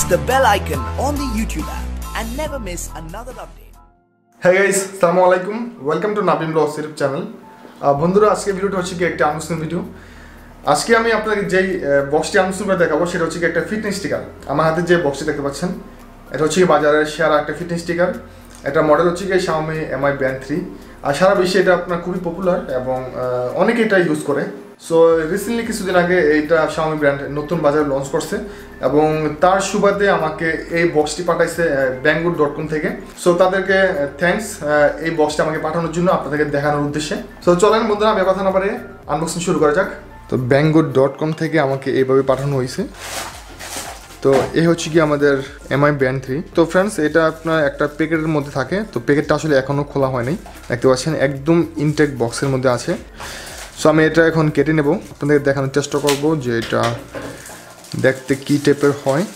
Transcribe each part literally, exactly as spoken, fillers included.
the bell icon on the YouTube app and never miss another update. Hey guys, assalamu alaikum. Welcome to Nabim Vlogs YouTube channel. বন্ধুরা আজকে ভিডিওটা হচ্ছে কি একটা unboxing video. আজকে আমি আপনাদের যেই বক্সটি আনবক্সিং করে দেখাবো সেটা হচ্ছে কি একটা ফিটনেস স্টিকার। আমার হাতে যে বক্সটি দেখতে পাচ্ছেন এটা হচ্ছে কি বাজারের সেরা একটা ফিটনেস স্টিকার। এটা মডেল হচ্ছে কি Xiaomi Mi Band থ্রি। আর সারা বিশ্বে এটা আপনার খুবই পপুলার এবং অনেকে এটা ইউজ করে। সো রিসেন্টলি কিছুদিন আগে এইটা Xiaomi ব্র্যান্ড নতুন বাজারে লঞ্চ করছে এবং তার সুবাদে আমাকে এই বক্সটি পাঠাইছে banggood dot com থেকে। সো তাদেরকে থ্যাঙ্কস এই বক্সটা আমাকে পাঠানোর জন্য, আপনাদেরকে দেখানোর উদ্দেশ্যে। সো চলেন বন্ধুরা আমি কথা না পারে আনবক্সিং শুরু করা যাক। তো banggood dot com থেকে আমাকে এইভাবে পাঠানো হয়েছে। তো এই হচ্ছে কি আমাদের Mi Band থ্রি। তো ফ্রেন্ডস এটা আপনার একটা প্যাকেটের মধ্যে থাকে। তো প্যাকেটটা আসলে এখনও খোলা হয়নি, দেখতে পাচ্ছেন একদম ইনটেক বক্সের মধ্যে আছে। সো আমি এটা এখন কেটে নেব, আপনাদের দেখানোর চেষ্টা করব যে এটা দেখতে কী টাইপের হয়।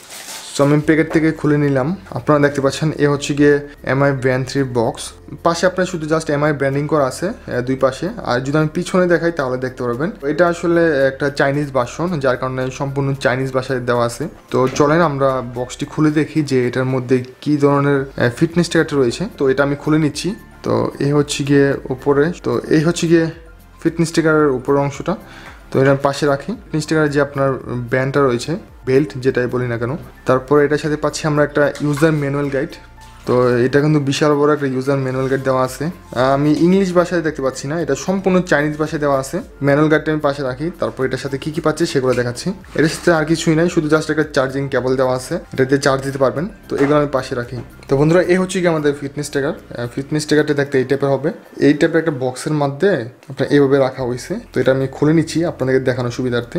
সো আমি প্যাকেট থেকে খুলে নিলাম, আপনারা দেখতে পাচ্ছেন এ হচ্ছে গিয়ে Mi Band থ্রির বক্স। পাশে আপনার শুধু জাস্ট Mi ব্র্যান্ডিং করা আছে দুই পাশে। আর যদি আমি পিছনে দেখাই তাহলে দেখতে পারবেন এটা আসলে একটা চাইনিজ ভার্সন, যার কারণে সম্পূর্ণ চাইনিজ ভাষায় দেওয়া আছে। তো চলেন আমরা বক্সটি খুলে দেখি যে এটার মধ্যে কী ধরনের ফিটনেস স্টিকারটা রয়েছে। তো এটা আমি খুলে নিচ্ছি। তো এই হচ্ছে গিয়ে উপরে, তো এই হচ্ছে গিয়ে ফিটনেস স্টিকারের উপরের অংশটা। তো এটার পাশে রাখি ফিটনেস স্টিকারের যে আপনার ব্যান্ডটা রয়েছে, বেল্ট যেটাই বলি না কেন। তারপর এটার সাথে পাচ্ছি আমরা একটা ইউজার ম্যানুয়াল গাইড। তো এটা কিন্তু বিশাল বড় একটা ইউজার ম্যানুয়াল গাইড দেওয়া আছে। আমি ইংলিশ ভাষায় দেখতে পাচ্ছি না, এটা সম্পূর্ণ চাইনিজ ভাষায় দেওয়া আছে। ম্যানুয়াল গাইডটা আমি পাশে রাখি, তারপর এটার সাথে কী কী পাচ্ছি সেগুলো দেখাচ্ছি। এটার সাথে আর কিছুই নাই, শুধু জাস্ট একটা চার্জিং কেবল দেওয়া আছে, এটা দিয়ে চার্জ দিতে পারবেন। তো এগুলো আমি পাশে রাখি। তো বন্ধুরা এই হচ্ছে কি আমাদের ফিটনেস স্টিকার। ফিটনেস স্টিকারটা দেখতে এই টাইপের হবে। এই টাইপের একটা বক্সের মধ্যে আপনার এইভাবে রাখা হয়েছে। তো এটা আমি খুলে নিচ্ছি আপনাদেরকে দেখানোর সুবিধার্থে।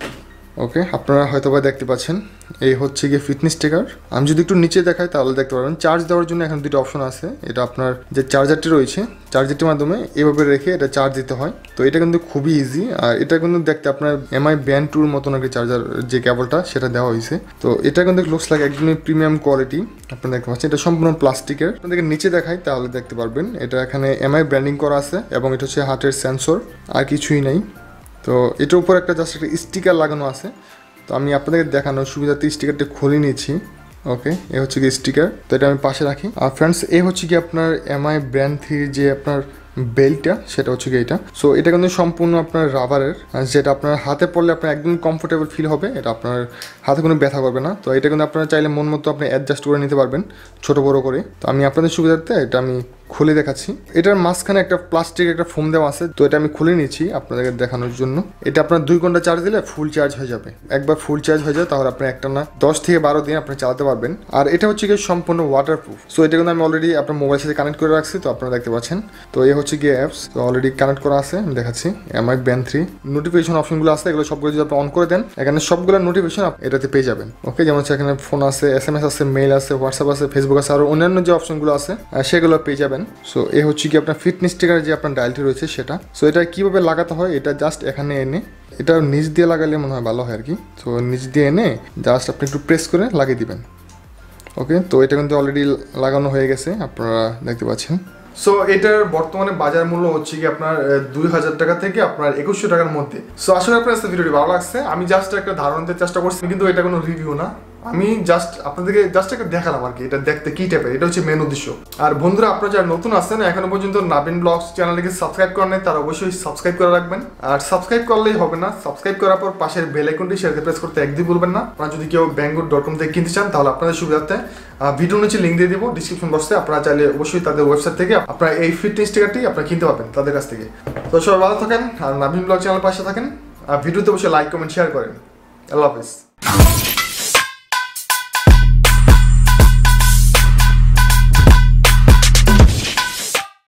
ওকে, আপনারা হয়তো বা দেখতে পাচ্ছেন এই হচ্ছে গিয়ে ফিটনেস স্টিকার। আমি যদি একটু নিচে দেখাই তাহলে দেখতে পারবেন চার্জ দেওয়ার জন্য এখন দুটো অপশন আছে। এটা আপনার যে চার্জারটি রয়েছে, চার্জারটির মাধ্যমে এভাবে রেখে এটা চার্জ দিতে হয়। তো এটা কিন্তু খুবই ইজি। আর এটা কিন্তু দেখতে আপনার Mi Band টুর মতন একটা চার্জার যে কেবলটা সেটা দেওয়া হয়েছে। তো এটা কিন্তু লুকস লাগে একদমই প্রিমিয়াম কোয়ালিটি। আপনারা দেখতে পাচ্ছেন এটা সম্পূর্ণ প্লাস্টিকের। আপনাদেরকে নিচে দেখাই তাহলে দেখতে পারবেন এটা এখানে Mi ব্র্যান্ডিং করা আছে এবং এটা হচ্ছে হার্টের সেন্সর, আর কিছুই নাই। তো এটার উপর একটা জাস্ট একটা স্টিকার লাগানো আছে। তো আমি আপনাদেরকে দেখানোর সুবিধাতে স্টিকারটা খুলে নিয়েছি। ওকে, এ হচ্ছে কি স্টিকার। তো এটা আমি পাশে রাখি। আর ফ্রেন্ডস এ হচ্ছে কি আপনার Mi Band থ্রির যে আপনার বেল্টটা, সেটা হচ্ছে কি এটা। সো এটা কিন্তু সম্পূর্ণ আপনার রাবারের, যেটা আপনার হাতে পড়লে আপনার একদম কমফোর্টেবল ফিল হবে। এটা আপনার হাতে কোনো ব্যথা করবে না। তো এটা কিন্তু আপনারা চাইলে মন মতো আপনি অ্যাডজাস্ট করে নিতে পারবেন ছোট বড় করে। তো আমি আপনাদের সুবিধার্থে এটা আমি খুলে দেখাচ্ছি। এটার মাঝখানে একটা প্লাস্টিক একটা ফোম দেওয়া আছে। তো এটা আমি খুলে নিচ্ছি আপনাদেরকে দেখানোর জন্য। এটা আপনার দুই ঘন্টা চার্জ দিলে ফুল চার্জ হয়ে যাবে। একবার ফুল চার্জ হয়ে যায় তাহলে আপনি একটা না দশ থেকে বারো দিন আপনি চালাতে পারবেন। আর এটা হচ্ছে গিয়ে সম্পূর্ণ ওয়াটারপ্রুফ। সো এটা কিন্তু আমি অলরেডি আপনার মোবাইলের সাথে কানেক্ট করে রাখছি। তো আপনারা দেখতে পাচ্ছেন। তো এই হচ্ছে গিয়ে অ্যাপস, তো অলরেডি কানেক্ট করা আছে, আমি দেখাচ্ছি Mi Band থ্রি। নোটিফিকেশন অপশনগুলো আছে, এগুলো সবগুলো যদি আপনি অন করে দেন এখানে সবগুলো নোটিফিকেশন এটাতে পেয়ে যাবেন। ওকে, যেমন হচ্ছে এখানে ফোন আছে, এস এম এস আছে, মেইল আছে, হোয়াটসঅ্যাপ আছে, ফেসবুক আছে, আর অন্যান্য যে অপশনগুলো আছে সেগুলো পেয়ে যাবেন। সো এই হচ্ছে কি আপনার ফিটনেস স্টিকার যে আপনার ডায়ালটি রয়েছে সেটা। সো এটা কীভাবে লাগাতে হয়, এটা জাস্ট এখানে এনে এটা নিচ দিয়ে লাগালে মনে হয় ভালো হয় আর কি। তো নিচ দিয়ে এনে জাস্ট আপনি একটু প্রেস করে লাগিয়ে দিবেন। ওকে, তো এটা কিন্তু অলরেডি লাগানো হয়ে গেছে, আপনারা দেখতে পাচ্ছেন। সো এটার বর্তমানে বাজার মূল্য হচ্ছে কি আপনার দুই হাজার টাকা থেকে আপনার একুশশো টাকার মধ্যে। সো আসলে আপনার ভিডিওটি ভালো লাগছে। আমি জাস্ট একটা ধারণা দিতে চেষ্টা করছি, কিন্তু এটা কোনো রিভিউ না। আমি জাস্ট আপনাদেরকে জাস্ট একটা দেখালাম আর কি এটা দেখতে কী টাইপের। এটা হচ্ছে মেন উদ্দেশ্য। আর বন্ধুরা আপনারা যারা নতুন আছেন এখনো পর্যন্ত নাবিন ব্লগস চ্যানেলটিকে সাবস্ক্রাইব করেন নাই, তারা অবশ্যই সাবস্ক্রাইব করে রাখবেন। আর সাবস্ক্রাইব করলেই হবে না, সাবস্ক্রাইব করার পর পাশের বেল আইকনটি সেটাতে প্রেস করতে একদম ভুলবেন না। আপনারা যদি কেউ banggood dot com থেকে কিনতে চান তাহলে আপনাদের সুবিধার্থে ভিডিও নিচে লিঙ্ক দিয়ে দিব ডিসক্রিপশন বক্সে। আপনারা চাইলে অবশ্যই তাদের ওয়েবসাইট থেকে আপনারা এই ফিটনেস স্টিকারটি আপনারা কিনতে পারবেন তাদের কাছ থেকে। তো সবাই ভালো থাকেন আর নাবিন ব্লগ চ্যানেল পাশে থাকেন। আর ভিডিওতে অবশ্যই লাইক কমেন্ট শেয়ার করেন। আল্লাহ হাফেজ।